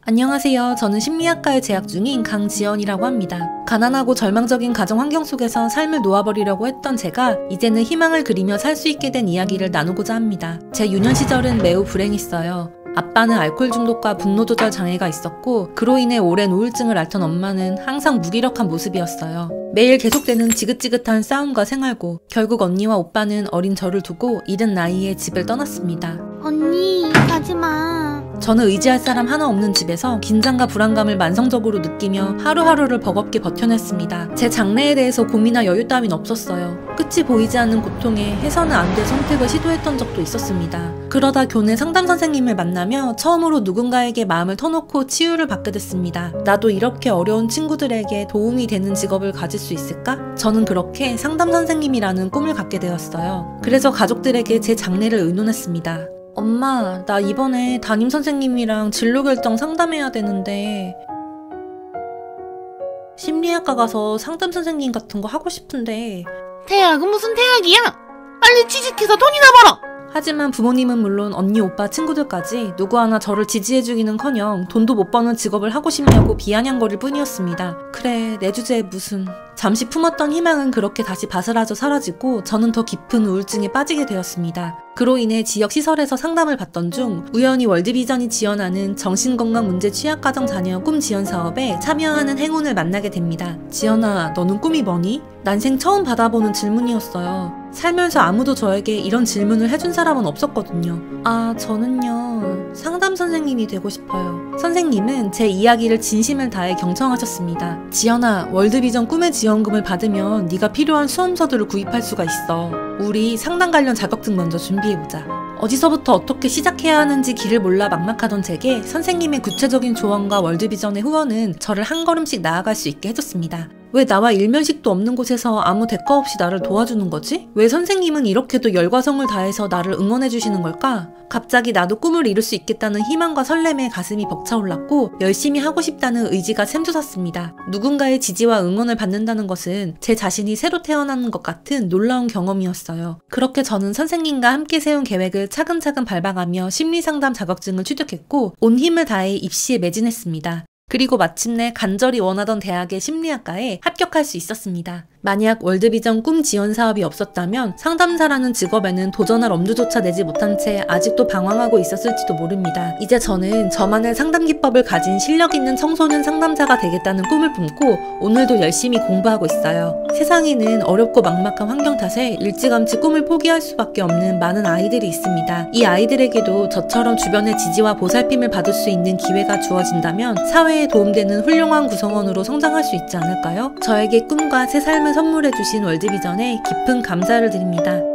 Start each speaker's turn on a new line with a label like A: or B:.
A: 안녕하세요. 저는 심리학과에 재학 중인 강지연이라고 합니다. 가난하고 절망적인 가정 환경 속에서 삶을 놓아버리려고 했던 제가 이제는 희망을 그리며 살 수 있게 된 이야기를 나누고자 합니다. 제 유년 시절은 매우 불행했어요. 아빠는 알코올 중독과 분노 조절 장애가 있었고 그로 인해 오랜 우울증을 앓던 엄마는 항상 무기력한 모습이었어요. 매일 계속되는 지긋지긋한 싸움과 생활고 결국 언니와 오빠는 어린 저를 두고 이른 나이에 집을 떠났습니다.
B: 언니, 가지마.
A: 저는 의지할 사람 하나 없는 집에서 긴장과 불안감을 만성적으로 느끼며 하루하루를 버겁게 버텨냈습니다. 제 장래에 대해서 고민할 여유 따윈 없었어요. 끝이 보이지 않는 고통에 해서는 안 될 선택을 시도했던 적도 있었습니다. 그러다 교내 상담 선생님을 만나며 처음으로 누군가에게 마음을 터놓고 치유를 받게 됐습니다. 나도 이렇게 어려운 친구들에게 도움이 되는 직업을 가질 수 있을까? 저는 그렇게 상담 선생님이라는 꿈을 갖게 되었어요. 그래서 가족들에게 제 장래를 의논했습니다. 엄마, 나 이번에 담임 선생님이랑 진로 결정 상담해야 되는데 심리학과 가서 상담 선생님 같은 거 하고 싶은데.
B: 태학은 무슨 태학이야? 빨리 취직해서 돈이나 벌어!
A: 하지만 부모님은 물론 언니, 오빠, 친구들까지 누구 하나 저를 지지해주기는커녕 돈도 못 버는 직업을 하고 싶냐고 비아냥거릴 뿐이었습니다. 그래, 내 주제에 무슨. 잠시 품었던 희망은 그렇게 다시 바스라져 사라지고 저는 더 깊은 우울증에 빠지게 되었습니다. 그로 인해 지역 시설에서 상담을 받던 중 우연히 월드비전이 지원하는 정신건강문제 취약가정 자녀 꿈 지원 사업에 참여하는 행운을 만나게 됩니다. 지연아, 너는 꿈이 뭐니? 난생 처음 받아보는 질문이었어요. 살면서 아무도 저에게 이런 질문을 해준 사람은 없었거든요. 저는요, 상담 선생님이 되고 싶어요. 선생님은 제 이야기를 진심을 다해 경청하셨습니다. 지연아, 월드비전 꿈의 지원금을 받으면 네가 필요한 수험서들을 구입할 수가 있어. 우리 상담 관련 자격증 먼저 준비해보자. 어디서부터 어떻게 시작해야 하는지 길을 몰라 막막하던 제게 선생님의 구체적인 조언과 월드비전의 후원은 저를 한 걸음씩 나아갈 수 있게 해줬습니다. 왜 나와 일면식도 없는 곳에서 아무 대가 없이 나를 도와주는 거지? 왜 선생님은 이렇게도 열과성을 다해서 나를 응원해주시는 걸까? 갑자기 나도 꿈을 이룰 수 있겠다는 희망과 설렘에 가슴이 벅차올랐고 열심히 하고 싶다는 의지가 샘솟았습니다. 누군가의 지지와 응원을 받는다는 것은 제 자신이 새로 태어나는 것 같은 놀라운 경험이었어요. 그렇게 저는 선생님과 함께 세운 계획을 차근차근 밟아가며 심리상담 자격증을 취득했고 온 힘을 다해 입시에 매진했습니다. 그리고 마침내 간절히 원하던 대학의 심리학과에 합격할 수 있었습니다. 만약 월드비전 꿈 지원 사업이 없었다면 상담사라는 직업에는 도전할 엄두조차 내지 못한 채 아직도 방황하고 있었을지도 모릅니다. 이제 저는 저만의 상담 기법을 가진 실력 있는 청소년 상담자가 되겠다는 꿈을 품고 오늘도 열심히 공부하고 있어요. 세상에는 어렵고 막막한 환경 탓에 일찌감치 꿈을 포기할 수밖에 없는 많은 아이들이 있습니다. 이 아이들에게도 저처럼 주변의 지지와 보살핌을 받을 수 있는 기회가 주어진다면 사회에 도움되는 훌륭한 구성원으로 성장할 수 있지 않을까요? 저에게 꿈과 새 삶을 선물해주신 월드비전에 깊은 감사를 드립니다.